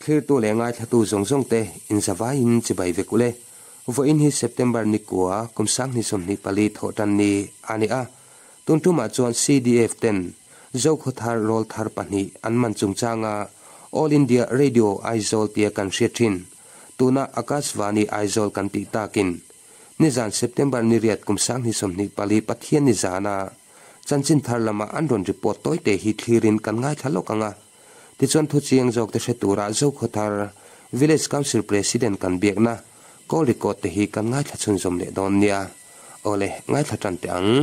khir tu le ngai thatu zong zong te in zawa in chibai vekule vo in hi September ni kwa kumsang ni som ni pali thotan ni ani a tuntuma chuan CDF 10 zo khothar rol thar pani anman chungchanga All India Radio Aizawl tia kan hriathin tuna Akashvani Aizawl kan ti takin nizan September ni riat kumsang ni som ni pali pathian ni zana chanchin thar lama anron report toy te hi thlirin kan ngai thalokanga ti chon thu chiang jok te hretura zo khothar village council president kan biakna call record te hi kan ngai thachun zom le don nia ole ngai thatan te ang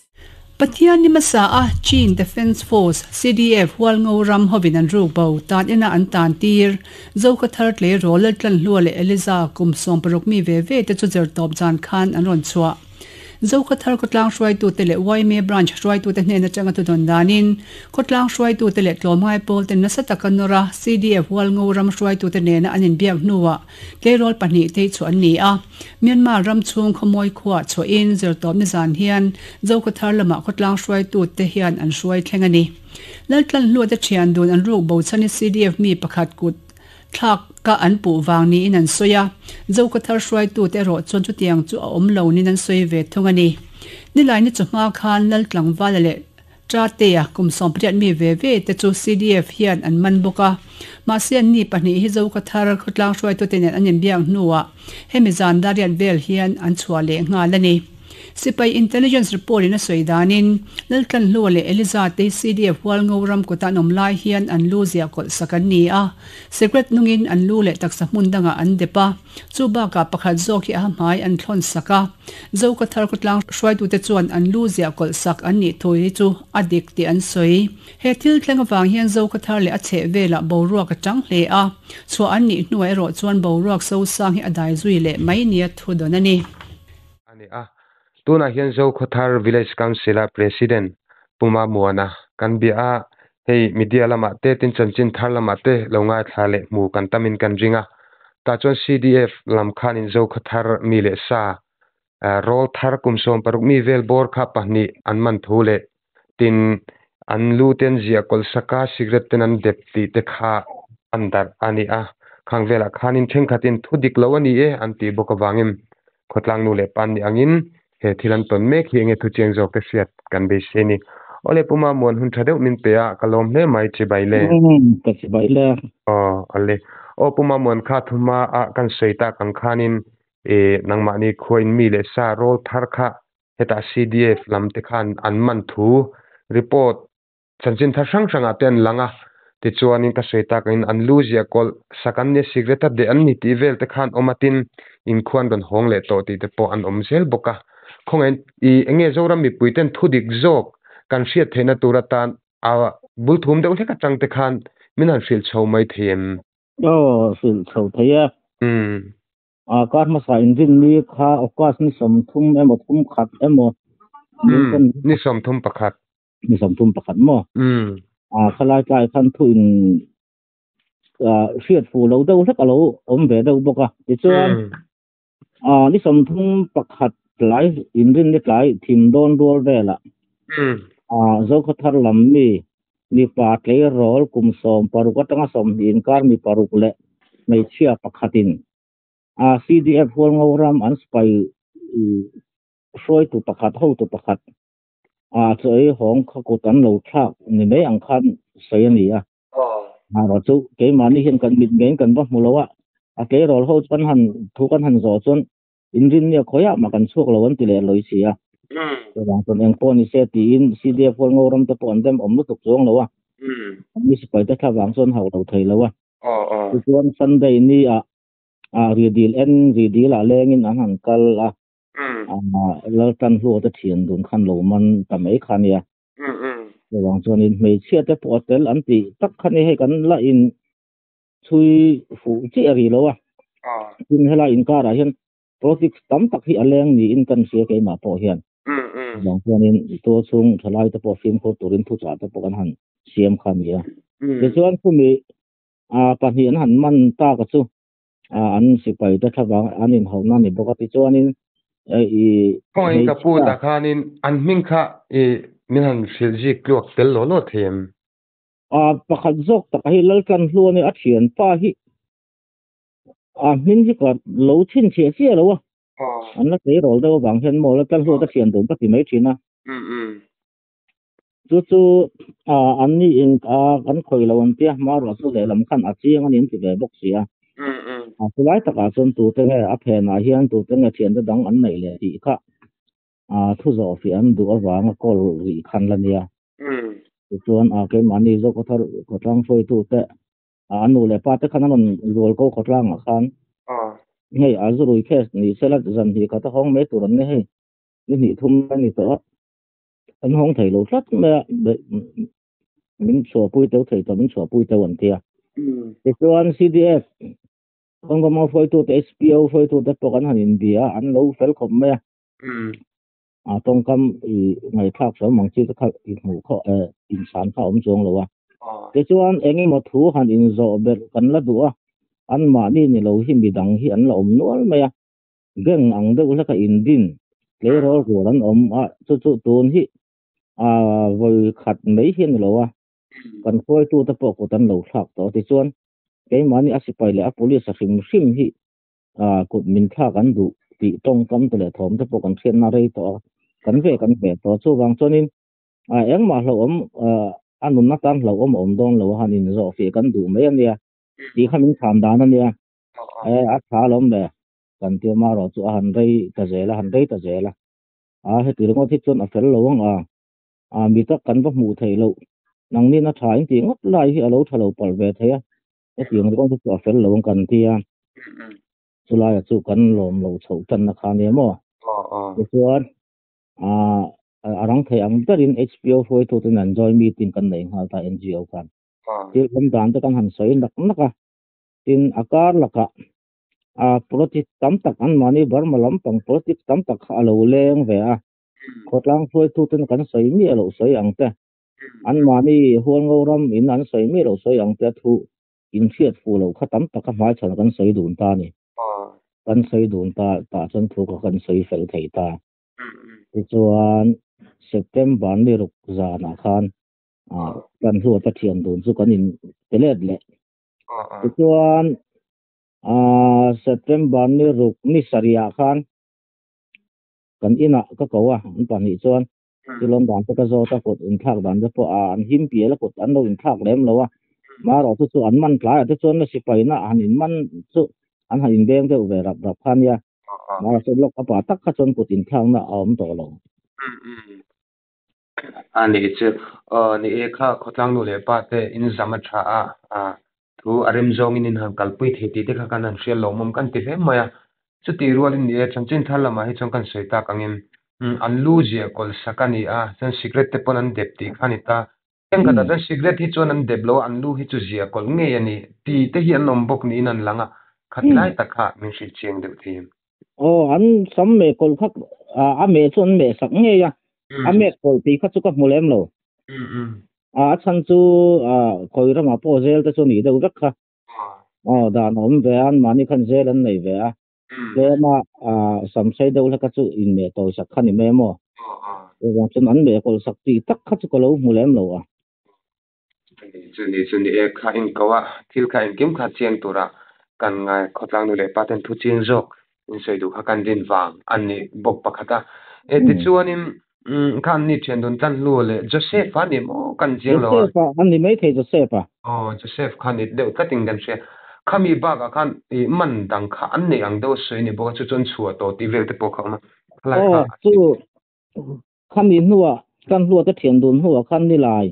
Pathian ni masa a Chin Defence Force CDF wal ngoram hobin an ruk bau tan ina an tan tir zo khothar tle roller tlan luale Eliza kum som parok mi ve ve te chu zer top jan khan an ron chua zo khathar kotlang shwai tu tele YMA branch shwai tu te hne changa tu don danin kotlang shwai tu tele tlomai pol te na satakanora CDF wal ngoram shwai tu te ne na anin biak nuwa lerol pani te chu an ni a Myanmar ram chung khomoi khwa cho in zer top ni zan hian zo khathar lama kotlang shwai tu te hian an shwai thlengani laltlan lu te thian dun an ruk bo chani CDF mi pakhat kut thak ka an pu wang ni in an soya zo ka thar shwai tu te ro chon chu tiang chu om lo ni nan soi ve thungani ni lai ni chuma khan lal tlang walale tra te ya kum som priat mi ve ve te chu CDF hian an man boka ma sian ni pani hi zo ka thar khutlang shwai tu te nen anin biang nuwa hemi zan darian vel hian an chua le nga lani Sipai intelligence report in a soidanin lalkan lole Eliza te CDF wal ngoram ko tanom lai hian an luzia kol sakani a secret nungin an lule taksa mundanga an depa chuba ka pakhat zoki a mai an thon saka zo ka thar kutlang shwai tu te chuan an luzia kol sak an ni thoi chu adik ti an soi he thil thleng awang hian zo ka thar le a che vela boruak a tang hle a chu an ni hnuai ro chuan boruak so sang hi adai zui le mai nia thudonani ani a tuna hian zo khothar village council president puma muana kan bia hei media lama te tin chanchin thar lama te longa thale mu kan tamin kan ringa ta chon CDF lam khan in zo khothar mi le sa rol thar kum som paruk mi vel bor kha pahni anman thule tin an lu ten zia kol saka cigarette ten an depti te kha andar ani a khangvela khanin thengkhatin thudik lawani e anti bokawangim khotlang nu le pan ni angin he thilan ton mek hi nge thu cheng jok te siat kan be seni ole puma mon hun thadeu min pe a kalom hle mai chi baile ka chi baile ole o puma mon kha thuma a kan seita kan khanin e nangma ni khoin mi le sa rol thar kha heta CDF lam te khan anman thu report chanchin thar sang sanga ten langa ti chuanin ka seita kan an luzia kol sakan ne cigarette de an ni ti vel te khan omatin in khuan don hong le to ti te po an omsel boka khongen I enge zoram mi puiten thudik jok kan hriat theina turatan a bulthum de utheka changte khan minan fil chho mai them fil chho thaya a kar ma sa injin ni kha okas ni somthum emo thum khat emo ni somthum pakhat mo a khalai kai khan thu in hriat fu lo deuh hlek alo om ve deuh boka ti chuan ni somthum pakhat lai inrin ni lai thim don rol vela zo khathar lam mi pa tle rol kum som paruk atanga som in kar mi paruk le mai chia pakhatin CDF hol ngoram an spai shroi tu pakhat ho tu pakhat choi hong kha ko tan lo thak ni mai ang khan sei ani a ro chu ke mani hian kan mit ngen kan ba mulowa ke rol ho pan han thu kan han zo chon injin ne khoya ma kan chuk lo an ti le loi sia wang ton eng pon ni se ti in CDF hol ngoram te pon dem om lu tuk chong lo wa mi spai ta kha wang chon hau lo thei lo wa chuan Sunday ni redil en redil a lengin an han kal lal tan hu ta thian dun khan lo man tamai khan ya wang chon in mei chia te portal an ti tak khan he kan la in chui fu chi ari lo wa in hela in kara hian project tam tak hi aleng ni in kan sia ke ma po hian wang chon in to chung thalai te po film ko turin thu cha te po kan han siam khan ya ke chuan khu mi pani an han man ta ka chu an sipai ta thawang anin hona ni boka ti chuan in khoi ka pu ta khanin an ming kha minhan filji klok tel lo lo them pakhat jok tak hi lalkan hlu ni a thian pa hi min hi ka lo chin che lo an la te rol do bang hen mo la tal hu ta thian dum ta ti mai thina chu an ni in kan khoi lo an tia ma ro su le lam khan a chiang an in ti ve bok sia tu lai ta ka chon tu te nge a phe na hian tu te nge thian da dang an nei le ti kha thu zo fi an du awang a kol ri khan la nia chuan ke mani zo ko thar ko tlang foi tu te anu le pa te khan an rol ko tlang a khan ngei a zu rui khes ni selat zan hi ka ta hong me tu ran ne he ni thum ni to an hong thei lo sat me min chua pui teu thei to min chua pui teu an tia te chuan CDF con có mau phơi tu te SPO phơi tu te pok an han in bia an lo fel khom me tong kam i ngai thak so mang chi ka i mu kho in san kha chong lo wa te chuan engi mo thu han in zo ber kan la du an ma ni lo hi mi dang hi an la nual me geng ang de la ka in din le ro ro ran chu tun hi voi khat mấy hiền lo kan phơi tu te pok ko tan lo thak to te chuan cái mani asipai le a police sim hi kut min thak an du ti tong kam to le thom te pok kan thian na rei to kan ve to chu wang chonin eng ma hlo anun na tan hlo don lo han in zo fe kan du me an ya ti khamin tham dan an ya a tha lom le kan ti ma ro chu han rei ta zela he ti ro thi chon a fel lo wang mi ta kan ba mu thei lo nang ni na tha in ti ngot lai hi a lo thalo pal ve thea tiếng con thích ở phần lâu cần thì chú lai chú cần lồng lâu sầu chân là khá nhiều mà chuan rong thầy ang tarin HBO phơi thu tin enjoy meeting kan nei ha ta NGO kan til lam dan ta kan han soi nak tin akar laka politic tam tak an mani bar malam pang politic tam tak alo leng ve khotlang phơi thu tin kan soi mi alo soi ang te an mani hual ngoram in an soi mi alo soi ang te thu in thiet fu lo khatam ta ka mai chan kan soi dun ta ni kan soi dun ta chan thu ka kan soi fel thei ta chuan September ni ruk za na khan kan hu ta thian dun chu kan in telet le chuan September ni ruk ni saria khan kan ina ka kawa an pa ni chuan tilon dan ta ka zo ta kot in thak dan da po an him pi la kot an lo in thak lem lo mà rồi tôi an man klar tôi chọn là sipai na an in man chu an ha in beng de về rap khan ya mà so lok apa tak ka chon putin thang na to lo ani chu ni e kha khotlang nu le pa te in zama tha thu arem zong in han kalpui theti te kha kan an shel lo mom kan ti he maya chu ti rual in e chanchin thala ma hi chong kan soita kangin an lu je kol sakani chan secret te pon an dep ti khani ta em ka ta secret hi chon an dep lo an lu hi chu zia kol nge ani ti te hi an nom bok ni in an langa khatlai ta kha min shi cheng de thim an sam me kol khak me chon me sak nge ya me kol ti kha chu ka mulem lo chan chu koi ra ma po zel ta chu ni de vek kha da nom ve an mani khan zel an nei ve le ma sam sai de la ka chu in me to sak khani me mo wang chun an me kol sak ti tak kha chu ko lo mulem lo chuni e kha in kawa thil kha in kim kha chiang tura kan ngai khotlang nu le paten thu chiang jok in sei du kha kan din wang ani bok pakhata e ti chuanin khan ni chen don tan lu le Joseph ani mo kan chiang lo Joseph an ni mai the Joseph Joseph khan ni de cutting dem she khami ba ka khan i man dang kha an nei ang do sei ni bo chu chon chua to ti vel te po kha ma khala kha chu khan ni nuwa kan lu ta thian dun huwa khan ni lai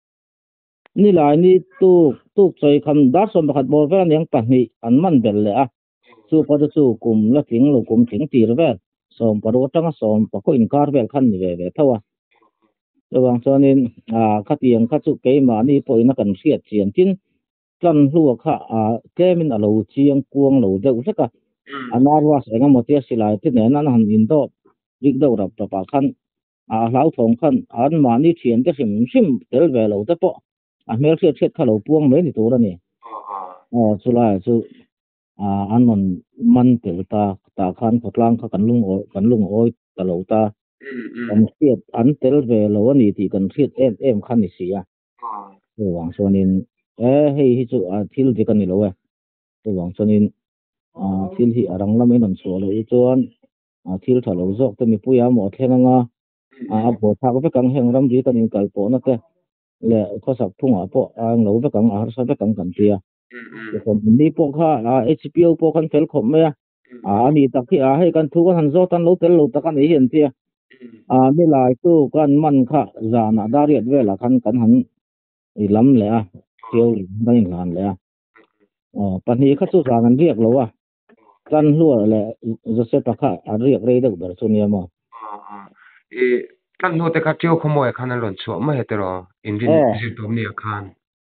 ni tu choi kham da som khat bor ve yang pa ni an man bel le chu pa chu kum la ting lo kum ting ti ve som pa ro tang som pa ko in kar vel khan ni ve thawa wang chonin khatiang kha chu ke ma ni poina kan siat chian tin tlan lu kha kemin alo chiang kuang lo de usaka anar was enga motia silai ti ne nan han in do rik do rap pa khan lau thong khan an ma ni thian te sim tel ve lo te po mel thiet kha lo puang me ni to ra ni chula chu an non man tel ta khan khotlang kha kan lung oi ta lo ta kan thiet an tel ve lo ani ti kan thiet em khan ni sia wang chonin hei hi chu thil ti kan ni lo wang chonin thil hi arang lamin an so lo chuan thil thalo zok te mi puya mo thlenganga bo thak ve kang heng ram ri kan in kalpo na te le khosak thunga po ang lo ve kang ar sa ve kang kan tia kon ni po kha HPO po kan fel khom me ni tak hi hei kan thu kan han zo tan lo tel lo takan hi hian tia mi lai tu kan man kha zana dariat vela kan han i lam le tiêu ban lan le pan hi kha chu zangan riak lo kan lua le Joseph pakha riak rei deuh ber chu ni mo kan no te ka tio khomoi khan lon chu ma hetero injin zirtom ni khan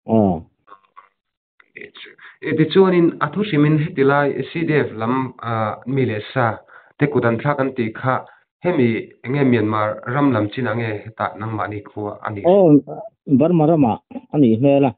ti chuan in athu simin hetilai CDF lam milesa te kudan thla kan ti kha hemi enge Myanmar ram lam chin ange ta nang mani khuwa ani Burma rama ani hmela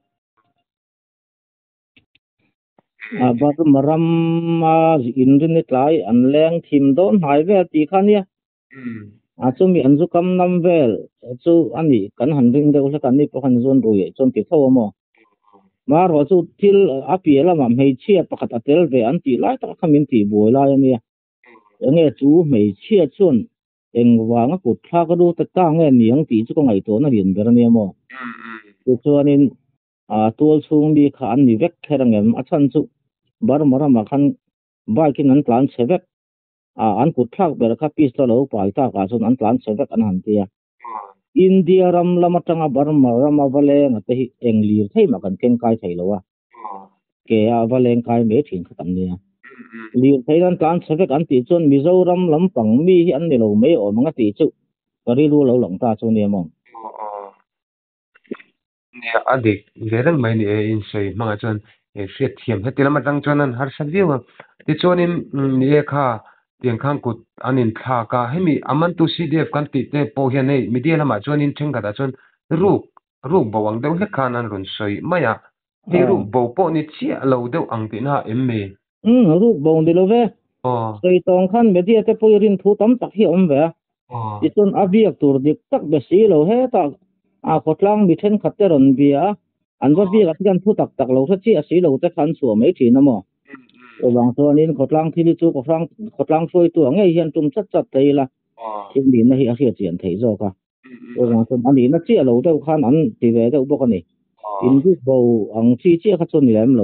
Burma rama inrin ni tlai an leng thim don hai vel ti khania chu mi an zu kam nam vel chu ani kan han ring deuh la kan ni po han zon ru ye chon ti thaw mo mar ho chu thil apiela ma mei chia pakhat atel ve an ti lai ta khamin ti boi lai ani nge chu mei chia chun engwanga kut thla ka du ta ta nge niang ti chu ko ngai to na rin ber ani mo chu chuanin tual chung bi kha an ni vek kherangem achan chu Burma rama khan baikin an tlan chevek an kut thak ber kha pis to lo pai ta ka chun an tlan chevek an han tia India ram lamatanga Burma rama vale ngate hi englir thei ma kan ken kai thei lo ke valeng kai me thin khatam nia lir thei dan tlan chevek an ti chun Mizoram lampang mi hi an ni lo me o manga ti chu pari lu lo long ta chu ni mo ne adik gerang mai ni in sei manga chon hriat thiam hetilama tang chonan har saviwa ti chonin ni kha tiang khang kut anin thla ka hemi aman tu CDF kan ti te po hian nei media lama chonin thengka da chon ruk bawang deuh he khan an run soi maya he ruk bo po ni chia lo deuh ang ti na emme ruk bawng di lo ve soi tong khan media te po rin thu tam tak hi om ve ti chon abiak tur dik tak be si lo he ta khotlang mi then khatte ron bia an va biak kan thu tak tak lo chi a si lo te khan chu mai thi na mo wang chuanin khotlang thili chu khotlang soi tu nge hian tum chat chat thei la in din na hi a hria chian thei zo ka wang chuan ani na chi lo deuh khan an ti ve deuh bawk ani in this bo ang chi kha chun ni lem lo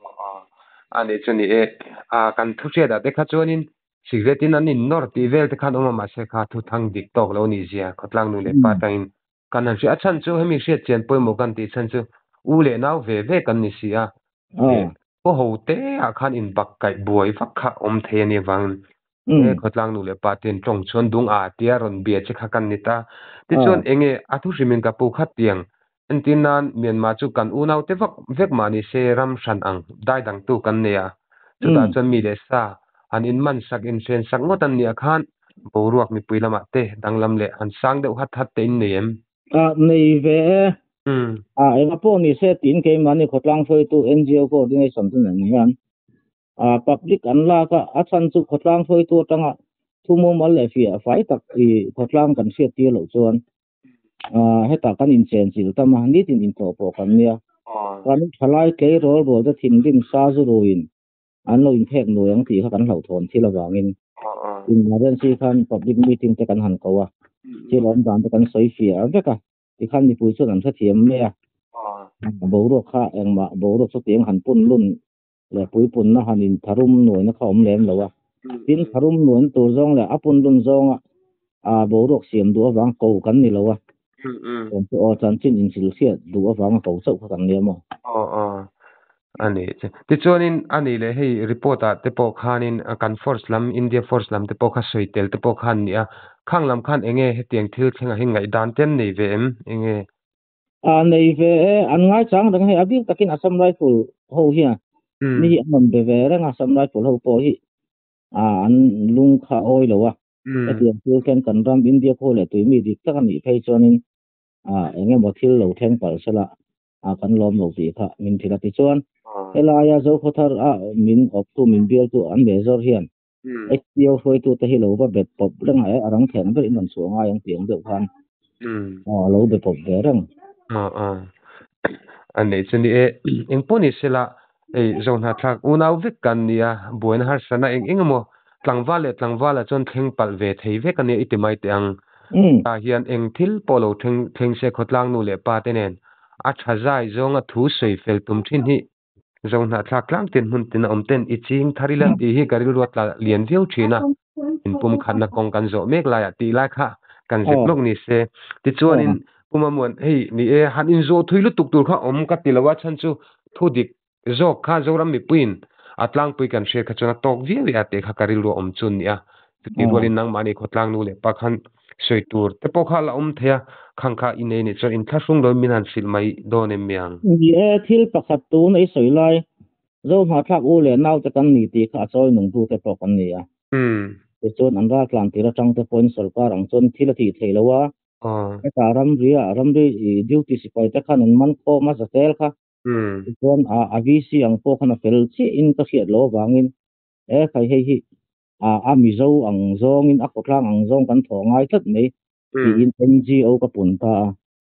ani chuni kan thu che da te kha chuanin sigaretin anin nor ti vel te khan oma ma se kha thu thang dik tok lo ni zia khotlang nu le pa tain kan han ria chan chu hemi hria chian poi mo kan ti chan chu u le nau ve kan ni sia ko ho te khan in bak kai buai vak kha om the ni wang khotlang nu le pa ten tong chon dung tia ron bia che kha kan ni ta ti chon enge athu rimin ka pu kha tiang antinan Myanmar chu kan unau te vek mani se ram shan ang dai dang tu kan nia chu da chon mi le sa an in man sak in sen sak ngotan ni khan boruak mi puilama te danglam le an sang deuh hat te in nem nei ve enga po ni se tin ke mani khotlang foi tu NGO coordination tu nan hian public an la ka achan chu khotlang foi tu tanga thumo mal le fi fai tak i khotlang kan sia ti lo chuan heta kan in chen sil tama ni tin in to po kan nia kan thalai ke rol da thin dim sa zu ruin an lo in phek no yang ti kha kan hlo thon thila wangin emergency khan public meeting te kan han kawa chilon dan te kan soi fi aveka ti khan ni pui chu an tha thiam me boru kha engma boru chu tiang han pun lun le pui pun na hanin tharum noi na khom lem lowa tin tharum noi tur zong le apun lun zong boru siam du awang ko kan ni lowa o chan chin in sil sia du awang ko chau kha kan lemo ani ti chonin ani le hei report te po khanin kan force lam India force lam te po kha soitel te po khan nia khanglam khan enge hetiang thil thenga hin ngai dan ten nei ve em enge nei ve an ngai chang dang he abik takin Assam rifle ho hi ni an be ve rang Assam rifle ho po hi an lung kha oi lo wa hetiang thil kan ram India ko le tu mi dik tak ani phei chonin enge mo thil lo theng par sala kan lom lo ti kha min thila ti chuan elaya zo khothar min op tu min bial tu an be zor hian HPO foi tu te hi lo ba bet pop rang ai arang theng ber in man su nga yang tiang deuh khan lo be pop be rang an nei chuni engponi sela ei zon ha thak unau vek kan nia buin har sana engemo tlangwala chon thleng pal ve thei vek ani itimai te ang ta hian eng thil polo theng se khotlang nu le pa te nen a thazai zonga thu sei fel tum thin hi zon ha thak tlang tin hun tin om ten iching tharilan ti hi karil ruatla lian viau thina in pum khatna kong kan zo mek la ya ti la kha kan zek lok ni se ti chuanin pumamuan hei ni e han in zo thuilu tuk tur kha om ka tilawa chan chu thudik zok kha zoram mi puin atlang pui kan she kha chuna tok vi ya te kha karil ro om chun nia ti rolin nang mani khotlang nu le pakhan soitur te pokha la thea khangkha inei ni chon in thasung lo minan sil mai don em miang ye thil pakhat tu nei soilai zo ma thak u le nau te kan ni ti kha choi nung tu te pok an nia te chon an ra tlan ti ra chang te point sarkar ang chon thil ti theilawa ta ram ri duty sipai te khan an man ko ma sa tel kha chon a vc ang po khana fel chi in ka hiat lo wangin e khai hei hi a mi zo ang zong in a kotlang ang zong kan thongai thlat mai ti in ngo ka pun ta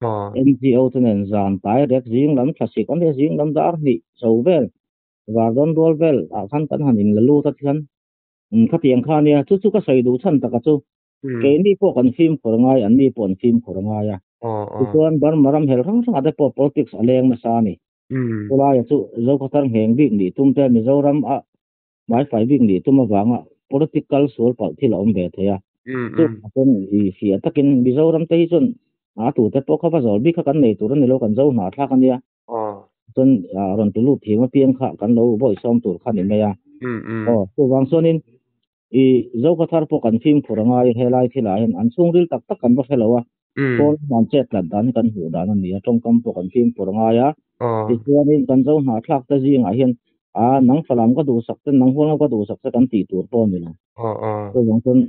ngo te nen zan tai rek jing lam thlasik an le jing lam dar ni chovel và don dol vel a khan kan hanin lalu ta thian kha tiang kha nia chu ka sai du chan ta ka chu ke ni po kan film khorangai an ni pon film khorangai ya chuan bar maram hel rang rang ade po politics aleng ma sa ni pula ya chu zo ka tar heng bik ni tum te mizoram a mai fai bik ni tum awanga political sol pal thil om ve the ya chu kon i fia takin mizoram te hi chun a tu te po kha ba zol bi kha kan nei tur ni lo kan zo na thla kan ya chun ron tu lu thi ma piang kha kan lo boi som tur khan ni me ya chu wang sonin i zo ka thar po kan film khorangai helai thila hen an sung ril tak tak kan ba felowa pol man chet lan dan kan hu dan ani atong kam po kan film khorangai ya ti chuanin kan zo na thlak ta jing a hian nang falam ka du sak ten nang hol ka du sak kan ti tur po ni na chu wang son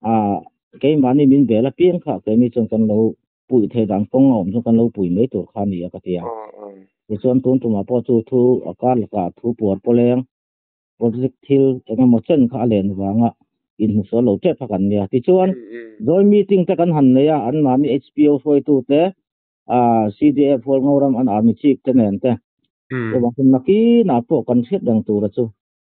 ke mani min bela piang kha ke ni chon kan lo pui the dang pong om chu kan lo pui mai tur khan ni ka tia ti chuan tun tuma po chu thu akar ka thu por poleng project thil ena mo chen kha len wanga in so lo te phakan nia ti chuan join meeting ta kan han ne ya an mani hpo foi tu te cdf hol ngoram an army chief te nen te to ba kun naki na po kan set dang tu ra chu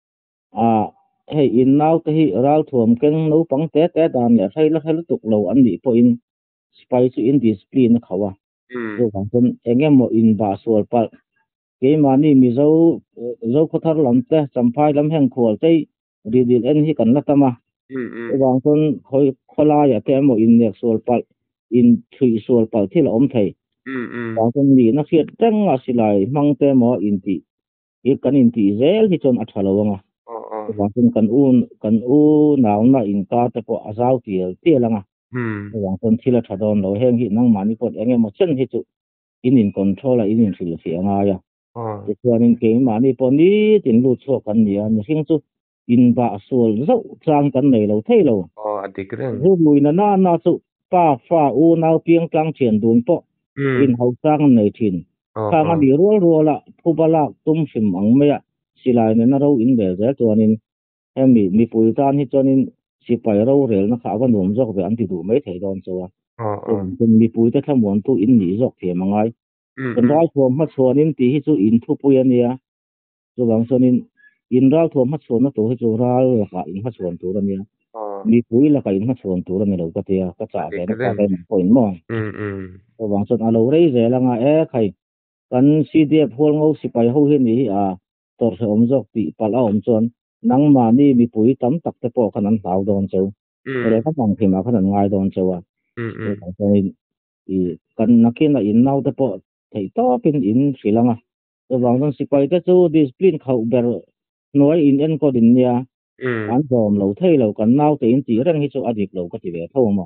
hei in now te hi ral thuam keng no pang te dan le thaila tuk lo an ni po in spy chu in discipline khawa to ba kun engemo in ba sol pal ke mani mi zo khothar lam te champhai lam heng khol te ridil en hi kan latama wang ton khoi khola ya te mo in nek sol pal in thui sol pal thil om thei wang ton ni na khiat tang a silai mang te mo in ti i kan in ti zel hi chon athalawanga wang ton kan u naw na in ka te po azau ti langa wang ton thila thadon lo heng hi nang mani pot engemaw chen hi chu in control a in thil fi anga ya ti chuanin ke mani pon ni tin lu chho kan nia ni hing chu in ba sol zo chang kan nei lo thei lo adikreng ru luina na chu pa fa u nau piang tlang chen dun po in hau chang nei thin khang ani rola phubala tum sim ang meya silai ne na ro in le za chuanin hemi mi pui tan hi chuanin sipai ro rel na kha wa nom jok ve an ti du mai thei don chuwa mi pui ta thamon tu in ni jok the mangai kan ral thom ma chuanin ti hi chu in thu pui ania chu wang sonin in ral thom ma chuan na to hi chu ral la ka in ma chuan tur ania mi pui la ka in ma chuan tur ani lo ka tia ka cha le na ka le point mo chu wang son alo rei ze la nga e khai kan cdf hol ngo sipai ho hi ni tor se om jok ti pal a om chuan nang ma ni mi pui tam tak te po kan an hau don chu le ka bang phima kan an ngai don chu i kan nakina in nau te po thei to pin in silanga to wang don sipai te chu discipline khau ber noi in en ko din nia an dom lo thei lo kan nau te in ti reng hi chu adik lo ka ti ve tho mo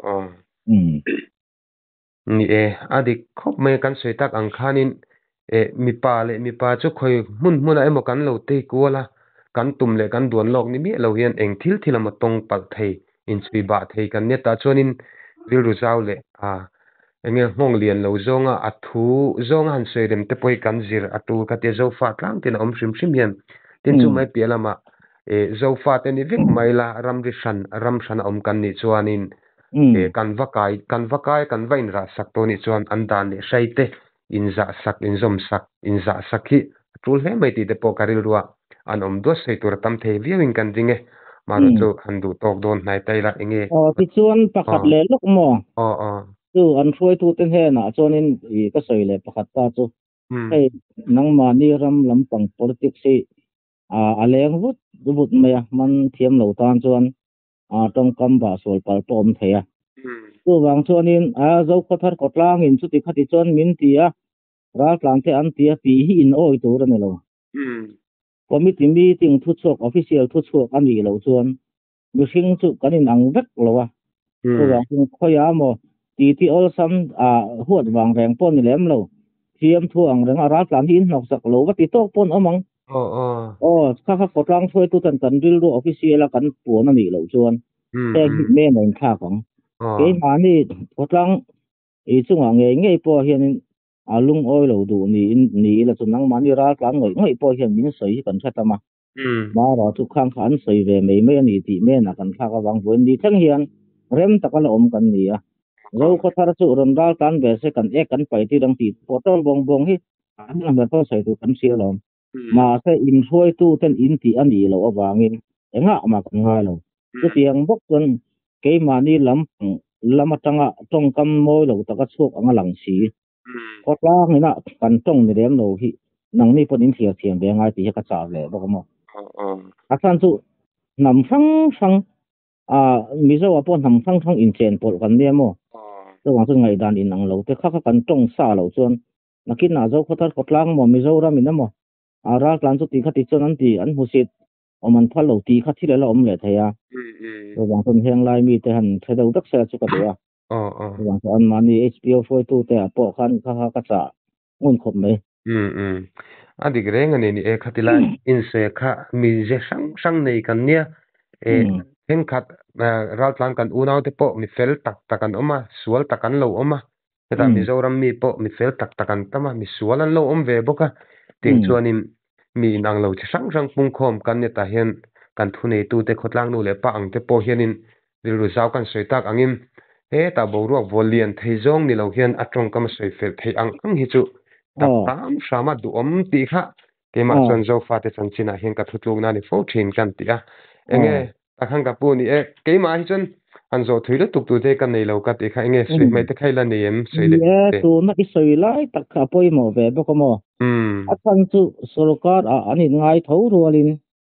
ni adik khop me kan soitak ang khanin mi pa chu khoi mun a emo kan lo te kuala kan tum le kan duan lok ni mi lo hian eng thil ama tong pal thei in chui ba thei kan ne ta chuanin ril ru zau le enge hmong lian lo zonga athu zonga han soirem te poi kan zir atu ka te zo fa tlang tin om shrim hian tin chu mai pialama zo fa te ni vek maila ram shan om kan ni chuanin kan vakai kan vain ra sak to ni chuan an dan le shaite in za sak in zom sak in za sak hi trul he mai ti te po karil ruwa an do sei tur tam the viewing kan dinge maru chu an du tok don nai tai la enge ti chuan pakhat le lok mo o chu an throi tu ten he na chuanin ka soi le pakhat ta chu hei nangma ni ram lampang politics si aleng vut maya man thiam lo tan chuan tong kam ba sol pal pom theya chu wang chuanin zo khathar kotlang in chu ti khati chuan min ti a ral tlang te an tia pi hi in oi tur ani lo committee meeting thu chok official thu chok ani lo chuan mi hring chu kanin ang vek lo a chu wang chu khoya mo ti ol sam huat wang reng pon ni lem lo thiam thuang reng a ral tlang hin nok sak lo wa ti tok pon amang kha kotlang throi tu tan kan ril ru official a kan puan ani lo chuan te me nen kha kong ke ma ni kotlang chunga nge po hian lung oi lo du ni la chu nang mani ra tlang ngoi po hian min soi kan thatama ma ra chu khang khan soi ve me ani ti me na kan kha ka wang bon ni thang hian rem takala om kan ni a zo ko thar chu ron dal tan ve se kan kan pai ti dang ti potol bong hi an na to sai tu kan sia lom ma se in hoi tu ten in ti ani lo awangin enga ma kan nga lo chu tiang bok chun ke ma ni lama tanga tong kam moi lo taka chuk anga lang si kotlang ina kan tong ni rem lo hi nang ni pon in thia thiam be ngai ti ka cha le bok mo san chu nam sang mizo apon nam sang in chen pol kan ne mo so wang chu ngai dan in ang lo te kha kan tong sa lo chuan nakin na zo khotar kotlang mo mizo ram ina mo ra tlan chu ti khati chuan an ti an husit oman phal lo ti kha thile lo om le thaya so wang chu heng lai mi te han thedau dak sa chu ka dia wang chu an mani hpo foi tu te apo khan kha ka cha ngun khop me adik reng ani ni e khatila in se kha mi je sang nei kan nia heng khat ral tlang kan unau te po mi fel tak kan oma sual takan lo oma ta mizoram mi po mi fel takan tama mi sualan lo om ve boka ting chuanin mi nang lo chi sang pung khom kan ne ta hian kan thu nei tu te khotlang nu le pa ang te po hianin dil ru zau kan soi tak angin he ta bo ruak volian theizong ni lo hian atong kam soi fel thei ang hi chu tam sama du om ti kha ke ma chon zo fa te chan china hian ka thutlung na ni fo thin kan ti a enge akhang ka pu ni e ke ma hi chon an zo thuile tuk tu te kan nei lo ka ti kha enge sui mai te khaila ni em sui le tu na ki soi lai tak kha poi mo ve bo ko mo athan chu sarkar ani ngai tho rualin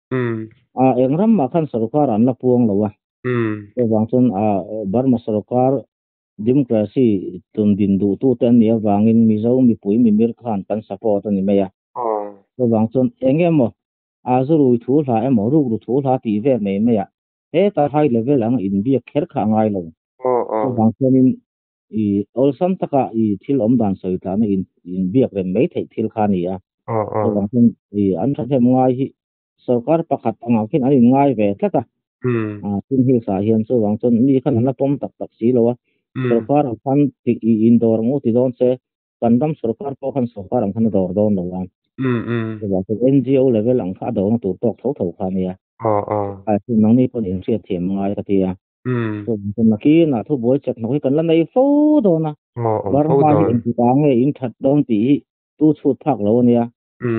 engram ma khan sarkar an la puang lo wa e wang chon barma sarkar democracy tun din du tu ten ni wangin mizo mi pui mi mir khan kan support ani me ya so wang chon engemo azuru thu la emo ru thu la ti ve me ya he ta high level ang in bi kher kha ngai lo so wang chonin ol sam taka thil om dan soi ta na in bi rem me thei thil kha ni ya so wang chon an tha hem ngai hi sarkar pakhat anga khin ani ngai ve tlata tin hi sa hian so wang chon mi khan la pom tak si lo wa sarkar khan ti indoor ngo ti don se kandam sarkar po khan sarkar ang khan dor don lo wan so wang chon NGO level ang kha do tu tok tho kha ni ya sin nang ni pon in sia thiam ngai ka ti ya so wang na ki na thu boi chak noi kan la nei fo do na bar ma in ti ta nge in that don ti tu chut phak lo ni ya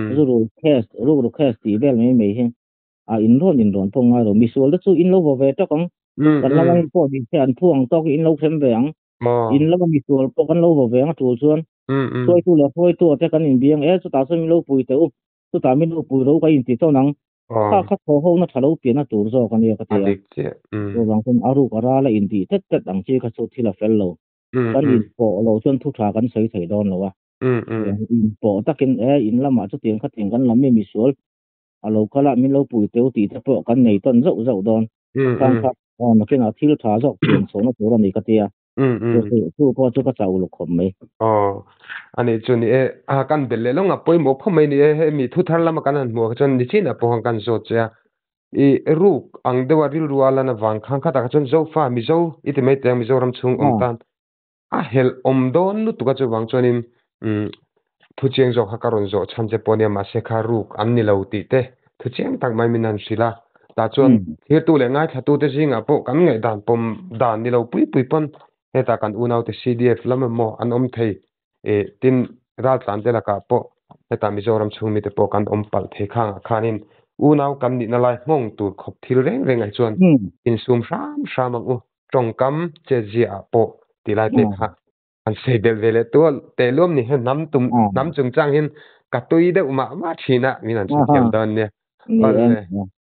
ru case ti bel me hin in ron pong ngai ro mi sol da chu in lo bo ve to kong kan la ngai po di se an phuang to ki in lo sem ve ang in lo mi sol po kan lo bo ve ang tu chuan soi tu le hoi tu te kan in biang chu ta so mi lo pui te u chu ta mi lo pui ro ka in ti to nang kha tho ho na thalo pi na tur zo kan ya ka ti so wang kon aru kara la in ti tet ang chi ka chu thila fel lo kan in po lo chuan thu tha kan soi thei don lo wa in po takin in lama chu tiang kha ting kan lam mi sol alo kala min lo pui teu ti te po kan nei ton zo don kan kha na kina thil tha zo pian so na tur ani ka tia chu po chu ka chau lo khom mai ani chuni kan belle lo nga poi mo phomai ni he mi thu thar lama kan mo chon ni chin a po kan zo cha ru ang dewa ril ruala na wang khang kha ta chon zo fa mi zo ite mai te mi zo ram chung tan hel om don nu tu ka chu wang chonin thu cheng zo kha karon zo chamje ponia ma se kha ruk an ni lo ti te thu cheng tak mai minan sila ta chon he tu le ngai thatu te jinga po kan ngai dan pom dan ni lo pui pon he ta kan unau te CDF lama mo an om thei tin ra tlan te la ka po heta Mizoram chhung mi te pawh kan awm palh thei khanin unau kam nih na lai hmong tur khawp thil reng ai chuan in sum hram ang u tongkam che zia pawh ti lai te kha an sei bel vele to te lom ni hen nam chung chang hin katui de uma ma thina min an chu kel dan ne alle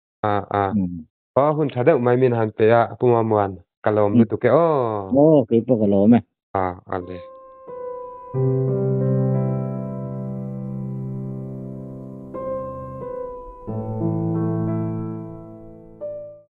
hun thada umai min han pe a puma muan kalom lu tu ke o ke po kalom alle